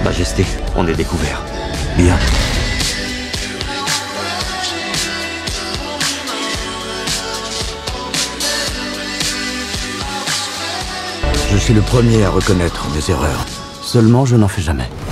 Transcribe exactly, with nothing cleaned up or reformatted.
Majesté, on est découvert. Bien. Je suis le premier à reconnaître mes erreurs. Seulement, je n'en fais jamais.